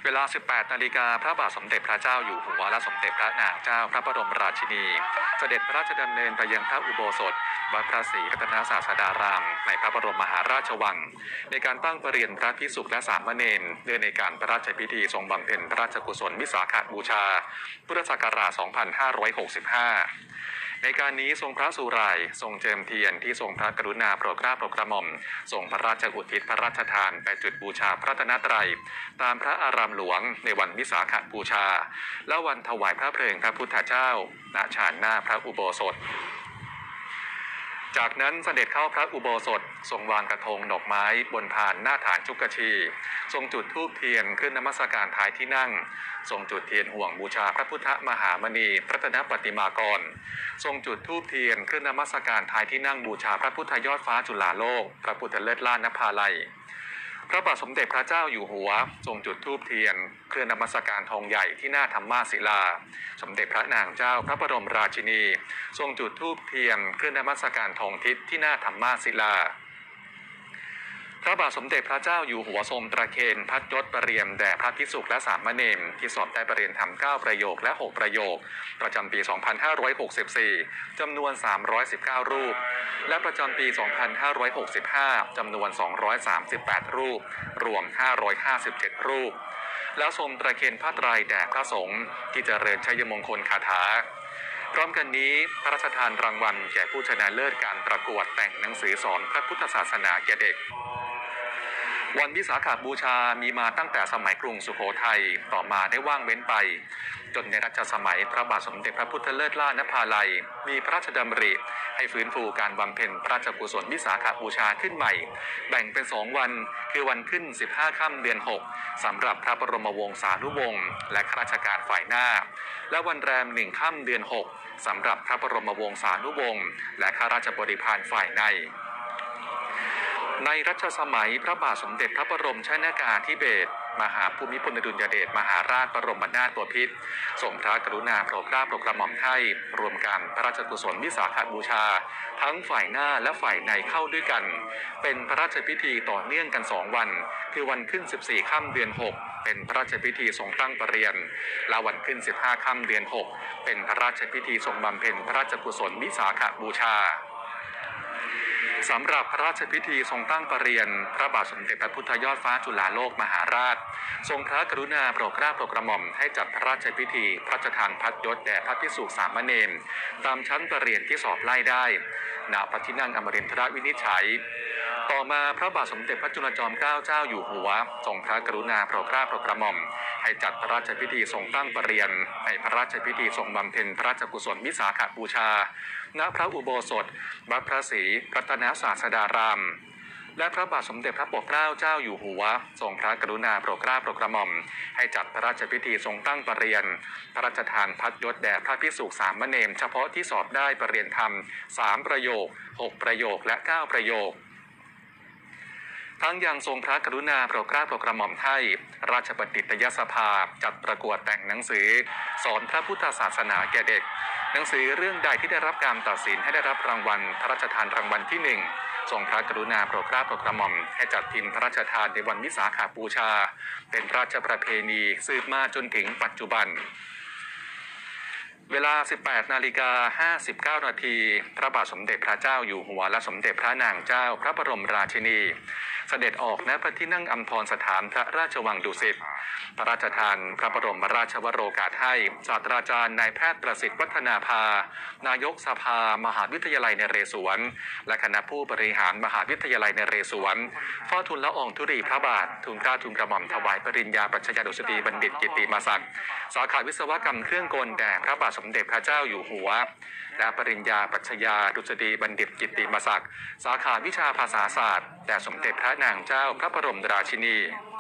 เวลา 18 นาฬิกาพระบาทสมเด็จพระเจ้าอยู่หัวและสมเด็จพระนางเจ้าพระบรมราชินีเสด็จพระราชดำเนินไปยังพระอุโบสถวัดพระศรีรัตนศาสดารามในพระบรมมหาราชวังในการตั้งประเรียนพระภิกษุและสามเณรเนื่องในการพระราชพิธีทรงบำเพ็ญพระราชกุศลวิสาขบูชาพุทธศักราช 2565 ในการนี้ทรงพระสุร่ายทรงเจิมเทียนที่ทรงพระกรุณาโปรดเกล้าโปรดกระหม่อมทรงพระราชอุทิศพระราชทานไปจุดบูชาพระรัตนตรัยตามพระอารามหลวงในวันวิสาขบูชาและวันถวายพระเพลิงพระพุทธเจ้าณชานหน้าพระอุโบสถจากนั้นเสด็จเข้าพระอุโบสถทรงวางกระทงดอกไม้บนพานหน้าฐานจุกชีทรงจุดธูปเทียนขึ้นนมัสการท้ายที่นั่งทรงจุดเทียนห่วงบูชาพระพุทธมหามณีรัตนปฏิมากรทรงจุดธูปเทียนขึ้นนมัสการท้ายที่นั่งบูชาพระพุทธยอดฟ้าจุฬาโลกพระพุทธเลิศล้านนภาลัยพระบาทสมเด็จพระเจ้าอยู่หัวทรงจุดธูปเทียนเคลื่อนนมัสการทองใหญ่ที่หน้าธรรมาศิลาสมเด็จพระนางเจ้าพระบรมราชินีทรงจุดธูปเทียนเคลื่อนนมัสการทองทิศที่หน้าธรรมาศิลาพระบาทสมเด็จพระเจ้าอยู่หัวทรงตระเคนพัดยศประเรียมแด่พระภิกษุและสามเณรที่สอบได้ประเรียนธรรม9ประโยคและ6ประโยคประจำปี 2564 จำนวน 319 รูปและประจำปี 2565 จำนวน 238 รูปรวม 557 รูปแล้วทรงตระเคนผ้าไตรแด่พระสงฆ์ที่เจริญชัยมงคลคาถาพร้อมกันนี้พระราชทานรางวัลแก่ผู้ชนะเลิศการประกวดแต่งหนังสือสอนพระพุทธศาสนาแก่เด็กวันวิสาขบูชามีมาตั้งแต่สมัยกรุงสุโขทัยต่อมาได้ว่างเว้นไปจนในรัชสมัยพระบาทสมเด็จพระพุทธเลิศล้านนภาลัยมีพระราชดำริให้ฟื้นฟูการบำเพ็ญพระราชกุศลวิสาขบูชาขึ้นใหม่แบ่งเป็น2วันคือวันขึ้น15ค่ำเดือน6สำหรับพระบรมวงศานุวงศ์และข้าราชการฝ่ายหน้าและวันแรม1ค่ำเดือน6สำหรับพระบรมวงศานุวงศ์และข้าราชบริพารฝ่ายในรัชสมัยพระบาทสมเด็จพระบรมชนกาธิเบศรมหาภูมิพลอดุลยเดชมหาราชบรมนาถบพิตรทรงพระกรุณาโปรดเกล้าโปรดกระหม่อมให้รวมกันพระราชกุศลวิสาขบูชาทั้งฝ่ายหน้าและฝ่ายในเข้าด้วยกันเป็นพระราชพิธีต่อเนื่องกัน2วันคือวันขึ้น14ค่ำเดือน6เป็นพระราชพิธีทรงตั้งประเรียนและวันขึ้น15ค่ำเดือน6เป็นพระราชพิธีทรงบำเพ็ญพระราชกุศลวิสาขบูชาสำหรับพระราชพิธีทรงตั้งประเรียนพระบาทสมเด็จพระพุทธยอดฟ้าจุฬาโลกมหาราชทรงพระกรุณาโปรดเกล้าโปรดกระหม่อมให้จัดพระราชพิธีพระราชทานพัดยศแด่พระภิกษุสามเณรตามชั้นประเรียนที่สอบไล่ได้ณพระที่นั่งอมรินทรวินิจฉัยต่อมาพระบาทสมเด็จพระจุลจอมเกล้าเจ้าอยู่หัวทรงพระกรุณาโปรดเกล้าโปรดกระหม่อมให้จัดพระราชพิธีทรงตั้งประเรียนในพระราชพิธีทรงบำเพ็ญพระราชกุศลวิสาขบูชาณพระอุโบสถวัดพระศรีรัตนศาสดารามและพระบาทสมเด็จพระปกเกล้าเจ้าอยู่หัวทรงพระกรุณาโปรดเกล้าโปรดกระหม่อมให้จัดพระราชพิธีทรงตั้งประเรียนพระราชทานพัดยศแด่พระภิกษุสามเณรเฉพาะที่สอบได้ประเรียนธรรม3ประโยค6ประโยคและ9ประโยคทั้งยังทรงพระกรุณาโปรดเกล้าโปรดกระหม่อมให้ราชบัณฑิตยสภาจัดประกวดแต่งหนังสือสอนพระพุทธศาสนาแก่เด็กหนังสือเรื่องใดที่ได้รับการตัดสินให้ได้รับรางวัลพระราชทานรางวัลที่1ทรงพระกรุณาโปรดเกล้าโปรดกระหม่อมให้จัดพิมพ์พระราชทานในวันวิสาขบูชาเป็นราชประเพณีสืบมาจนถึงปัจจุบันเวลา 18 นาฬิกา 59 นาทีพระบาทสมเด็จพระเจ้าอยู่หัวและสมเด็จพระนางเจ้าพระบรมราชินีเสด็จออกณพระที่นั่งอัมพรสถานพระราชวังดุสิตพระราชทานพระบรมราชวโรกาสให้ศาสตราจารย์นายแพทย์ประสิทธิ์วัฒนาภานายกสภามหาวิทยาลัยนเรศวรและคณะผู้บริหารมหาวิทยาลัยนเรศวรเฝ้าทูลละอองธุลีพระบาททูลเกล้าทูลกระหม่อมถวายปริญญาปริญญาดุษฎีบัณฑิตกิตติมศักดิ์สาขาวิศวกรรมเครื่องกลแด่พระบาทสมเด็จพระเจ้าอยู่หัวและปริญญาปริญญาดุษฎีบัณฑิตกิตติมศักดิ์สาขาวิชาภาษาศาสตร์แด่สมเด็จพระนางเจ้าพระบรมราชินี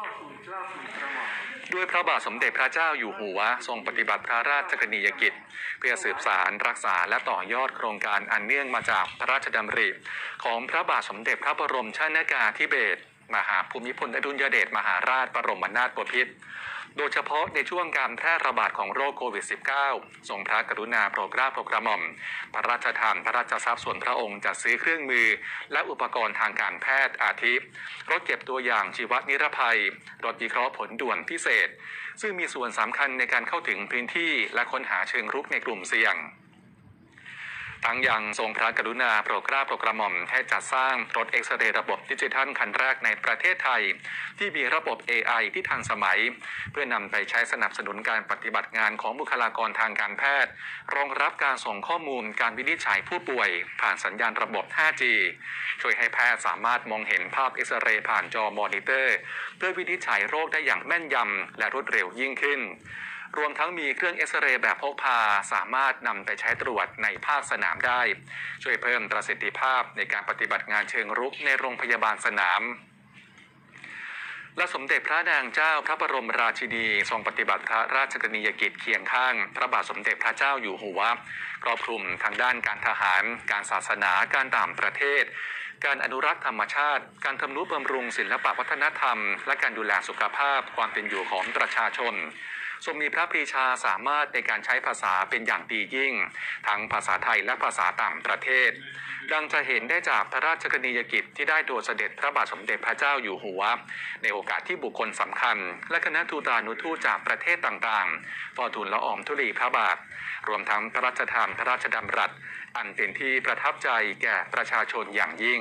ด้วยพระบาทสมเด็จพระเจ้าอยู่หัวทรงปฏิบัติพระราชกรณียกิจเพื่อสืบสานรักษาและต่อยอดโครงการอันเนื่องมาจากพระราชดำริของพระบาทสมเด็จพระบรมชนกาธิเบศรมหาภูมิพลอดุลยเดชมหาราชบรมนาถบพิตรโดยเฉพาะในช่วงการแพร่ระบาดของโรคโควิด -19 ทรงพระกรุณาโปรดเกล้าโปรดกระหม่อมพระราชทานพระราชทรัพย์ส่วนพระองค์จัดซื้อเครื่องมือและอุปกรณ์ทางการแพทย์อาทิรถเก็บตัวอย่างชีวนิรภัยรถวิเคราะห์ผลด่วนพิเศษซึ่งมีส่วนสำคัญในการเข้าถึงพื้นที่และค้นหาเชิงรุกในกลุ่มเสี่ยงทั้งยังทรงพระกรุณาโปรดเกล้าโปรดกระหม่อมให้จัดสร้างรถเอ็กซเรย์ระบบดิจิทัลคันแรกในประเทศไทยที่มีระบบ AI ที่ทันสมัยเพื่อนำไปใช้สนับสนุนการปฏิบัติงานของบุคลากรทางการแพทย์รองรับการส่งข้อมูลการวินิจฉัยผู้ป่วยผ่านสัญญาณระบบ 5G ช่วยให้แพทย์สามารถมองเห็นภาพเอ็กซเรย์ผ่านจอมอนิเตอร์เพื่อวินิจฉัยโรคได้อย่างแม่นยำและรวดเร็วยิ่งขึ้นรวมทั้งมีเครื่องเอ็กซเรย์แบบพกพาสามารถนำไปใช้ตรวจในภาคสนามได้ช่วยเพิ่มประสิทธิภาพในการปฏิบัติงานเชิงรุกในโรงพยาบาลสนามและสมเด็จพระนางเจ้าพระบรมราชินีทรงปฏิบัติพระราชกรณียกิจเคียงข้างพระบาทสมเด็จพระเจ้าอยู่หัวครอบคลุมทางด้านการทหารการศาสนาการต่างประเทศการอนุรักษ์ธรรมชาติการทำนุบำรุงศิลปวัฒนธรรมและการดูแลสุขภาพความเป็นอยู่ของประชาชนทรงมีพระปรีชาสามารถในการใช้ภาษาเป็นอย่างดียิ่งทั้งภาษาไทยและภาษาต่างประเทศดังจะเห็นได้จากพระราชกรณียกิจที่ได้โดยเสด็จพระบาทสมเด็จพระเจ้าอยู่หัวในโอกาสที่บุคคลสำคัญและคณะทูตานุทูตจากประเทศต่างๆเฝ้าทูลละอองธุลีพระบาทรวมทั้งพระราชทานพระราชดำรัสอันเป็นที่ประทับใจแก่ประชาชนอย่างยิ่ง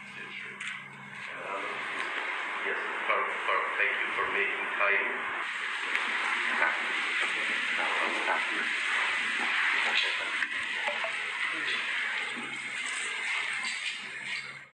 Thank you for making time. ครับ